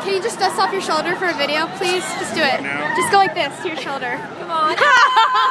can you just dust off your shoulder for a video, please? Just do it. No. Just go like this to your shoulder. Come on.